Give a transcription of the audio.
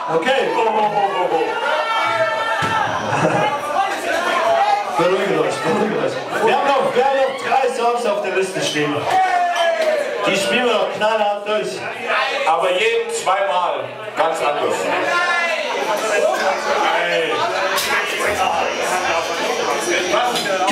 Okay. Beruhigt euch, beruhigt euch. Wir haben noch 3 Songs auf der Liste stehen. Die spielen wir noch knallhart durch. Aber jeden zweimal. Ganz anders. Hey.